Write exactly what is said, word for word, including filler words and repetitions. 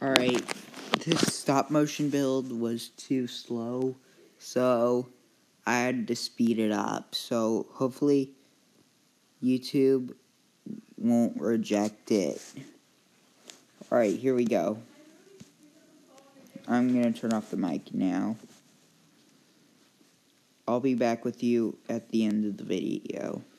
Alright, this stop motion build was too slow, so I had to speed it up. So hopefully YouTube won't reject it. Alright, here we go. I'm going to turn off the mic now. I'll be back with you at the end of the video.